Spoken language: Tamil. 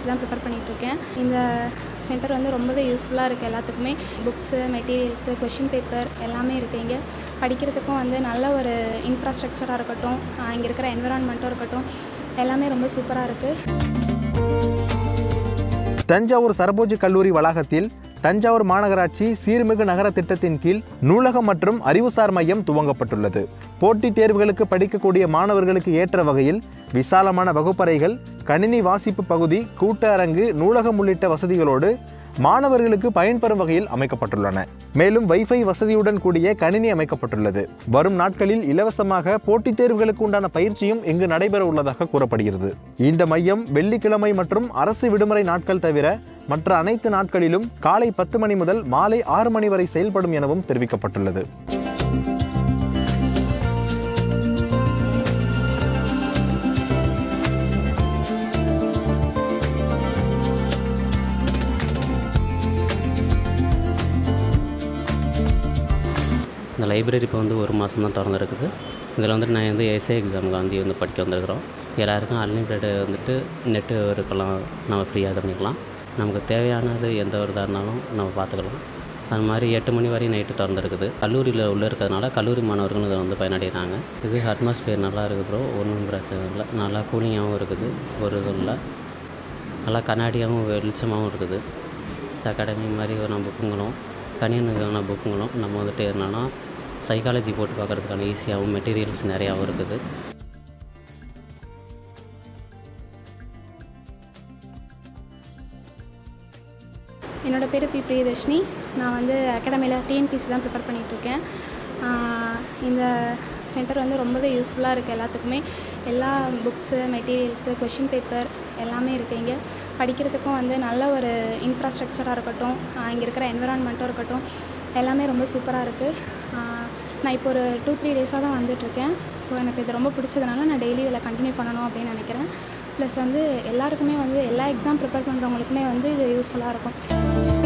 டிஎன்பிஎஸ்சி தான் ப்ரிப்பேர் பண்ணிகிட்ருக்கேன். இந்த சென்டர் வந்து ரொம்பவே யூஸ்ஃபுல்லாக இருக்குது எல்லாத்துக்குமே. புக்ஸு, மெட்டீரியல்ஸு, கொஷின் பேப்பர் எல்லாமே இருக்குது. இங்கே படிக்கிறதுக்கும் வந்து நல்ல ஒரு இன்ஃப்ராஸ்ட்ரக்சராக இருக்கட்டும், இங்கே இருக்கிற என்விரான்மெண்ட்டும் இருக்கட்டும், எல்லாமே ரொம்ப சூப்பராக இருக்குது. தஞ்சாவூர் சரபோஜி கல்லூரி வளாகத்தில் தஞ்சாவூர் மாநகராட்சி சீர்மிகு நகர திட்டத்தின் கீழ் நூலகம் மற்றும் அறிவுசார் மையம் துவங்கப்பட்டுள்ளது. போட்டித் தேர்வுகளுக்கு படிக்கக்கூடிய மாணவர்களுக்கு ஏற்ற வகையில் விசாலமான வகுப்பறைகள், கணினி வாசிப்பு பகுதி, கூட்ட அரங்கு, நூலகம் உள்ளிட்ட வசதிகளோடு மாணவர்களுக்கு பயன்பெறும் வகையில் அமைக்கப்பட்டுள்ளன. மேலும் வைஃபை வசதியுடன் கூடிய கணினி அமைக்கப்பட்டுள்ளது. வரும் நாட்களில் இலவசமாக போட்டித் தேர்வுகளுக்கு உண்டான பயிற்சியும் இங்கு நடைபெற உள்ளதாக கூறப்படுகிறது. இந்த மையம் வெள்ளிக்கிழமை மற்றும் அரசு விடுமுறை நாட்கள் தவிர மற்ற அனைத்து நாட்களிலும் காலை 10 மணி முதல் மாலை 6 மணி வரை செயல்படும் எனவும் தெரிவிக்கப்பட்டுள்ளது. இந்த லைப்ரரி இப்போ வந்து 1 மாதம் தான் திறந்துருக்குது. இதில் வந்துட்டு நான் வந்து எஸ்ஏ எக்ஸாமுக்கு வந்து படிக்க வந்திருக்கிறோம். எல்லாருக்கும் அன்லிமிட்டெட் வந்துட்டு நெட்டு இருக்கலாம், நம்ம ஃப்ரீயாக பண்ணிக்கலாம். நமக்கு தேவையானது எந்த ஒரு இதாக இருந்தாலும் நம்ம பார்த்துக்கலாம். அது மாதிரி 8 மணி வரையும் நைட்டு திறந்துருக்குது. கல்லூரியில் உள்ளே இருக்கிறதுனால கல்லூரி மாணவர்களும் இதை வந்து பயனடைகிறாங்க. இது அட்மாஸ்பியர் நல்லா இருக்குது ப்ரோ, ஒன்றும் பிரச்சனை இல்லை. நல்லா கூலிங்காகவும் இருக்குது, ஒரு இது இல்லை. நல்லா கண்ணாடியாகவும் வெளிச்சமாகவும் இருக்குது. அகாடமி மாதிரி ஒரு புக்குங்களும் தனியான புக்குங்களும் நம்ம வந்துட்டு என்னென்னா சைக்காலஜி போட்டு பார்க்குறதுக்கான ஈஸியாகவும் மெட்டீரியல்ஸ் நிறையாவும் இருக்குது. என்னோடய பேர் பி. பிரியதர்ஷினி. நான் வந்து அகாடமியில் டிஎன்பிஎஸ்சி தான் ப்ரிப்பேர் பண்ணிகிட்ருக்கேன். இந்த சென்டர் வந்து ரொம்பவே யூஸ்ஃபுல்லாக இருக்குது எல்லாத்துக்குமே. எல்லா புக்ஸு, மெட்டீரியல்ஸு, கொஷின் பேப்பர் எல்லாமே இருக்குது. இங்கே படிக்கிறதுக்கும் வந்து நல்ல ஒரு இன்ஃப்ராஸ்ட்ரக்சராக இருக்கட்டும், இங்கே இருக்கிற என்விரான்மெண்ட்டும் இருக்கட்டும், எல்லாமே ரொம்ப சூப்பராக இருக்குது. நான் இப்போ ஒரு 2-3 டேஸாக தான் வந்துட்டுருக்கேன். ஸோ எனக்கு இது ரொம்ப பிடிச்சதுனால நான் டெய்லி இதில் கண்டினியூ பண்ணணும் அப்படின்னு நினைக்கிறேன். ப்ளஸ் வந்து எல்லாருக்குமே வந்து எல்லா எக்ஸாம் ப்ரிப்பேர் பண்ணுறவங்களுக்குமே வந்து இது யூஸ்ஃபுல்லாக இருக்கும்.